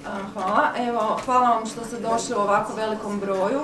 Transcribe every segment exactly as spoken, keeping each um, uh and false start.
Hvala. Evo, hvala vam što ste došli u ovako velikom broju.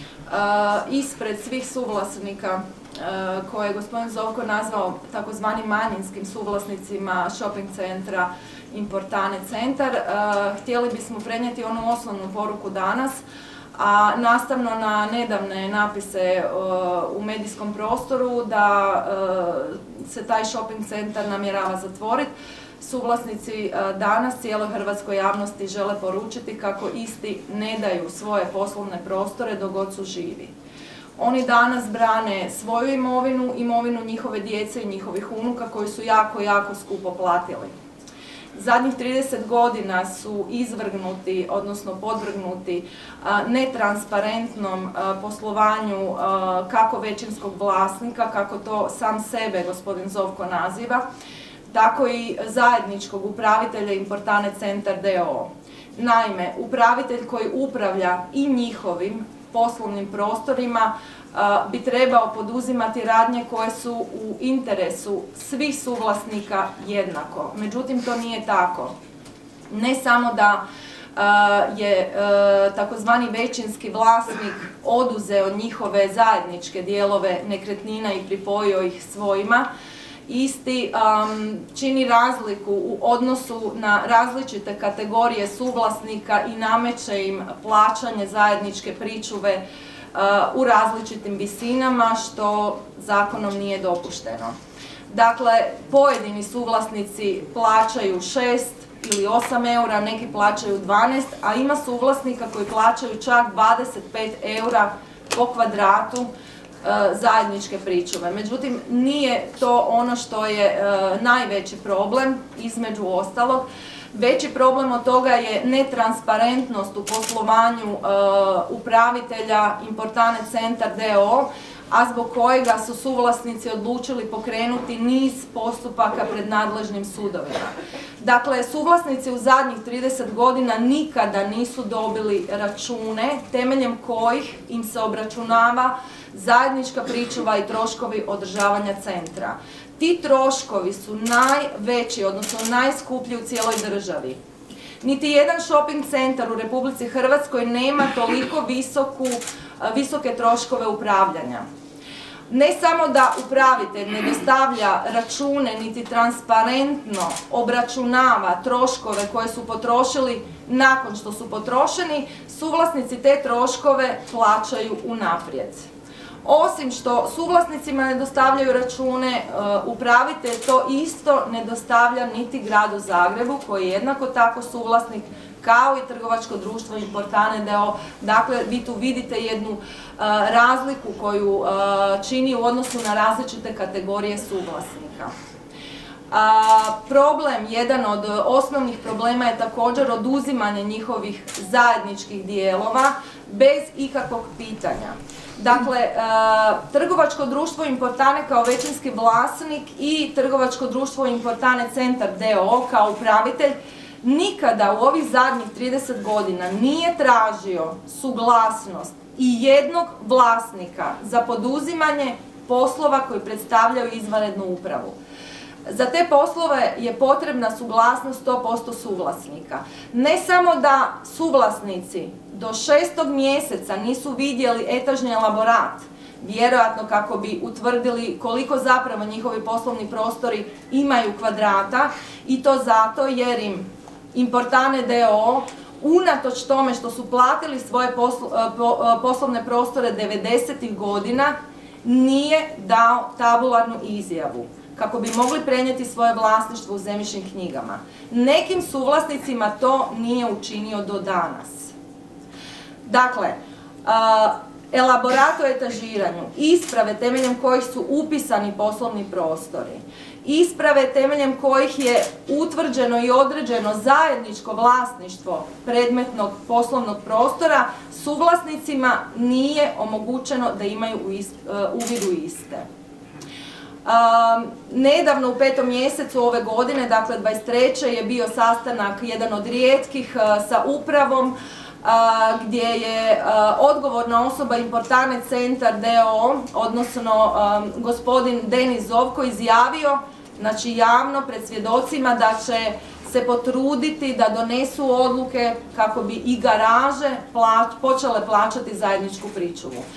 Ispred svih suvlasnika koje je gospodin Zovko nazvao takozvanim manjinskim suvlasnicima shopping centra Importane Centar, htjeli bismo prenijeti onu osnovnu poruku danas, a nastavno na nedavne napise u medijskom prostoru da se taj shopping centar namjerava zatvoriti. Suvlasnici danas cijeloj hrvatskoj javnosti žele poručiti kako isti ne daju svoje poslovne prostore dok god su živi. Oni danas brane svoju imovinu, imovinu njihove djece i njihovih unuka koji su jako, jako skupo platili. Zadnjih trideset godina su izvrgnuti, odnosno podvrgnuti netransparentnom poslovanju kako većinskog vlasnika, kako to sam sebe gospodin Zovko naziva, tako i zajedničkog upravitelja Importane Centar d o o. Naime, upravitelj koji upravlja i njihovim poslovnim prostorima bi trebao poduzimati radnje koje su u interesu svih suvlasnika jednako. Međutim, to nije tako. Ne samo da je takozvani većinski vlasnik oduzeo njihove zajedničke dijelove nekretnina i pripojio ih svojima, isti um, čini razliku u odnosu na različite kategorije suvlasnika i nameće im plaćanje zajedničke pričuve uh, u različitim visinama, što zakonom nije dopušteno. Dakle, pojedini suvlasnici plaćaju šest ili osam eura, neki plaćaju dvanaest, a ima suvlasnika koji plaćaju čak dvadeset pet eura po kvadratu zajedničke pričuve. Međutim, nije to ono što je e, najveći problem, između ostalog. Veći problem od toga je netransparentnost u poslovanju e, upravitelja Importane Centar d o o, a zbog kojega su suvlasnici odlučili pokrenuti niz postupaka pred nadležnim sudovima. Dakle, suvlasnici u zadnjih trideset godina nikada nisu dobili račune temeljem kojih im se obračunava zajednička pričuva i troškovi održavanja centra. Ti troškovi su najveći, odnosno najskuplji u cijeloj državi. Niti jedan shopping centar u Republici Hrvatskoj nema toliko visoku, visoke troškove upravljanja. Ne samo da upravitelj ne dostavlja račune niti transparentno obračunava troškove koje su potrošili nakon što su potrošeni, suvlasnici te troškove plaćaju unaprijed. Osim što suvlasnicima ne dostavljaju račune, upravitelj to isto ne dostavlja niti gradu Zagrebu, koji je jednako tako suvlasnik kao i trgovačko društvo Importane d o o. Dakle, vi tu vidite jednu razliku koju čini u odnosu na različite kategorije suvlasnika. Problem, jedan od osnovnih problema je također oduzimanje njihovih zajedničkih dijelova bez ikakvog pitanja. Dakle, trgovačko društvo Importane kao većinski vlasnik i trgovačko društvo Importane Centar d o o kao upravitelj nikada u ovih zadnjih trideset godina nije tražio suglasnost i jednog vlasnika za poduzimanje poslova koji predstavljaju izvanrednu upravu. Za te poslove je potrebna suglasnost sto posto suvlasnika. Ne samo da suvlasnici do šestog mjeseca nisu vidjeli etažni elaborat, vjerojatno kako bi utvrdili koliko zapravo njihovi poslovni prostori imaju kvadrata, i to zato jer im Importane d o o, unatoč tome što su platili svoje poslovne prostore devedesetih godina, nije dao tabularnu izjavu kako bi mogli prenijeti svoje vlasništvo u zemljišnim knjigama. Nekim suvlasnicima to nije učinio do danas. Dakle, elaborat o etažiranju, isprave temeljem kojih su upisani poslovni prostori, isprave temeljem kojih je utvrđeno i određeno zajedničko vlasništvo predmetnog poslovnog prostora, suvlasnicima nije omogućeno da imaju uvid u iste. Um, nedavno u petom mjesecu ove godine, dakle dvadeset treće je bio sastanak, jedan od rijetkih, uh, sa upravom, uh, gdje je uh, odgovorna osoba Importane Centar d o o, odnosno um, gospodin Denis Zovko, izjavio, znači javno pred svjedocima, da će se potruditi da donesu odluke kako bi i garaže počele plaćati zajedničku pričuvu.